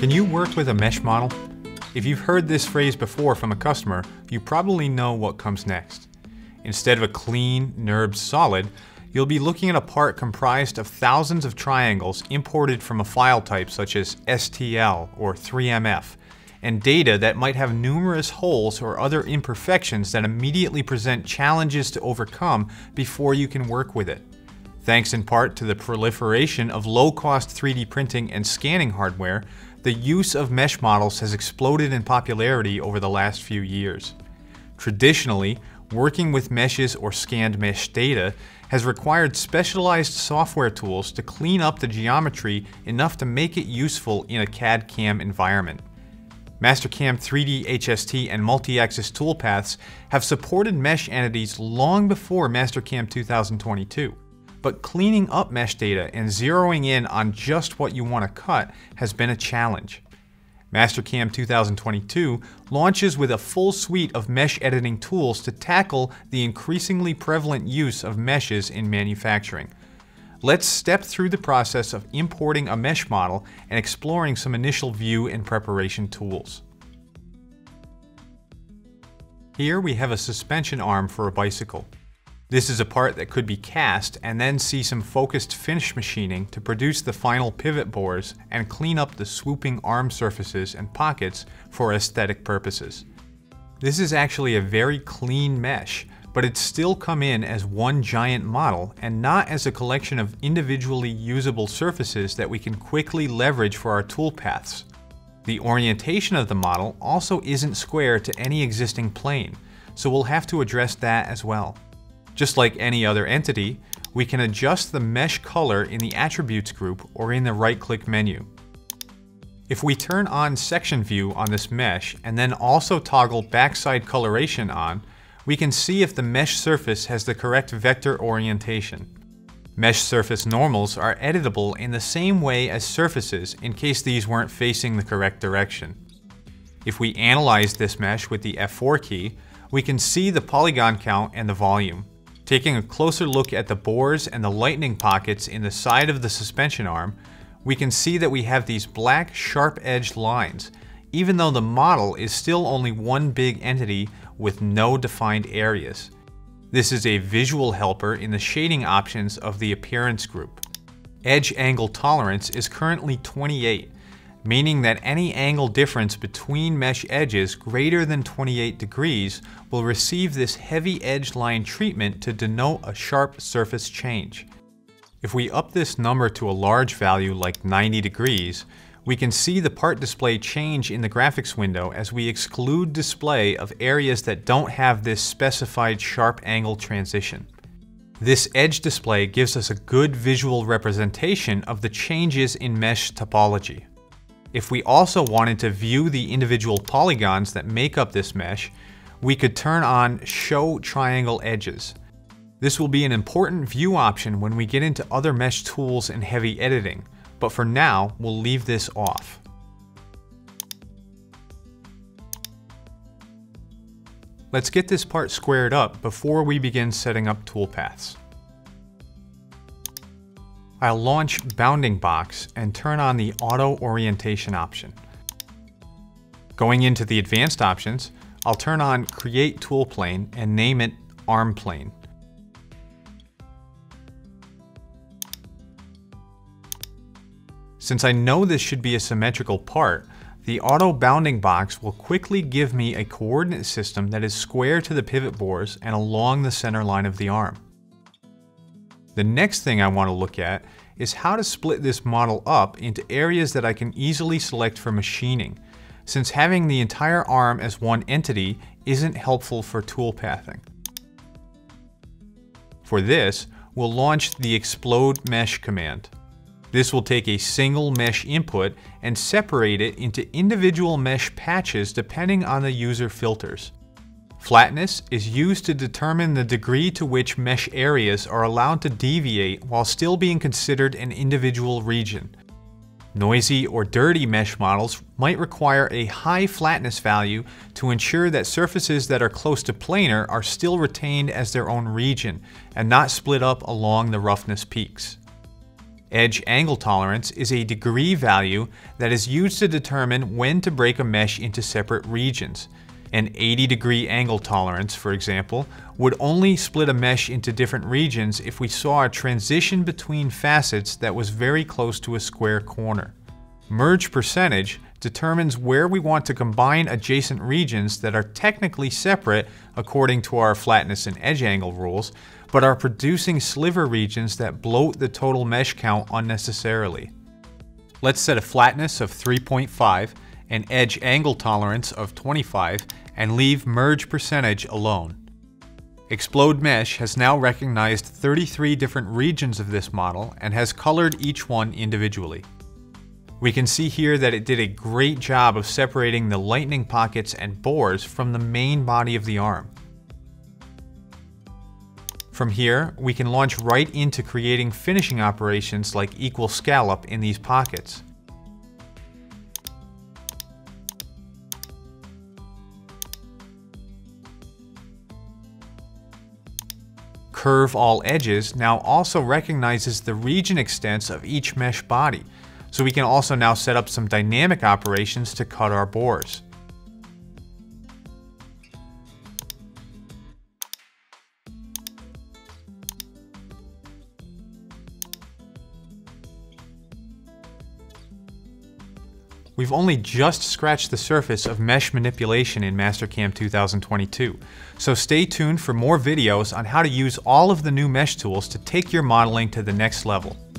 Can you work with a mesh model? If you've heard this phrase before from a customer, you probably know what comes next. Instead of a clean, NURBS solid, you'll be looking at a part comprised of thousands of triangles imported from a file type such as STL or 3MF, and data that might have numerous holes or other imperfections that immediately present challenges to overcome before you can work with it. Thanks in part to the proliferation of low-cost 3D printing and scanning hardware, the use of mesh models has exploded in popularity over the last few years. Traditionally, working with meshes or scanned mesh data has required specialized software tools to clean up the geometry enough to make it useful in a CAD/CAM environment. Mastercam 3D HST and multi-axis toolpaths have supported mesh entities long before Mastercam 2022. But cleaning up mesh data and zeroing in on just what you want to cut has been a challenge. Mastercam 2022 launches with a full suite of mesh editing tools to tackle the increasingly prevalent use of meshes in manufacturing. Let's step through the process of importing a mesh model and exploring some initial view and preparation tools. Here we have a suspension arm for a bicycle. This is a part that could be cast and then see some focused finish machining to produce the final pivot bores and clean up the swooping arm surfaces and pockets for aesthetic purposes. This is actually a very clean mesh, but it's still come in as one giant model and not as a collection of individually usable surfaces that we can quickly leverage for our toolpaths. The orientation of the model also isn't square to any existing plane, so we'll have to address that as well. Just like any other entity, we can adjust the mesh color in the Attributes group or in the right-click menu. If we turn on Section View on this mesh and then also toggle Backside Coloration on, we can see if the mesh surface has the correct vector orientation. Mesh surface normals are editable in the same way as surfaces in case these weren't facing the correct direction. If we analyze this mesh with the F4 key, we can see the polygon count and the volume. Taking a closer look at the bores and the lightning pockets in the side of the suspension arm, we can see that we have these black sharp-edged lines, even though the model is still only one big entity with no defined areas. This is a visual helper in the shading options of the Appearance group. Edge angle tolerance is currently 28, meaning that any angle difference between mesh edges greater than 28 degrees will receive this heavy edge line treatment to denote a sharp surface change. If we up this number to a large value like 90 degrees, we can see the part display change in the graphics window as we exclude display of areas that don't have this specified sharp angle transition. This edge display gives us a good visual representation of the changes in mesh topology. If we also wanted to view the individual polygons that make up this mesh, we could turn on Show Triangle Edges. This will be an important view option when we get into other mesh tools and heavy editing, but for now, we'll leave this off. Let's get this part squared up before we begin setting up toolpaths. I'll launch Bounding Box and turn on the Auto Orientation option. Going into the advanced options, I'll turn on Create Tool Plane and name it Arm Plane. Since I know this should be a symmetrical part, the Auto Bounding Box will quickly give me a coordinate system that is square to the pivot bores and along the center line of the arm. The next thing I want to look at is how to split this model up into areas that I can easily select for machining, since having the entire arm as one entity isn't helpful for toolpathing. For this, we'll launch the Explode Mesh command. This will take a single mesh input and separate it into individual mesh patches depending on the user filters. Flatness is used to determine the degree to which mesh areas are allowed to deviate while still being considered an individual region. Noisy or dirty mesh models might require a high flatness value to ensure that surfaces that are close to planar are still retained as their own region and not split up along the roughness peaks. Edge angle tolerance is a degree value that is used to determine when to break a mesh into separate regions. An 80-degree angle tolerance, for example, would only split a mesh into different regions if we saw a transition between facets that was very close to a square corner. Merge percentage determines where we want to combine adjacent regions that are technically separate according to our flatness and edge angle rules, but are producing sliver regions that bloat the total mesh count unnecessarily. Let's set a flatness of 3.5, an edge angle tolerance of 25, and leave merge percentage alone. Explode Mesh has now recognized 33 different regions of this model and has colored each one individually. We can see here that it did a great job of separating the lightning pockets and bores from the main body of the arm. From here, we can launch right into creating finishing operations like equal scallop in these pockets. Curve All Edges now also recognizes the region extents of each mesh body, so we can also now set up some dynamic operations to cut our bores. We've only just scratched the surface of mesh manipulation in Mastercam 2022, so stay tuned for more videos on how to use all of the new mesh tools to take your modeling to the next level.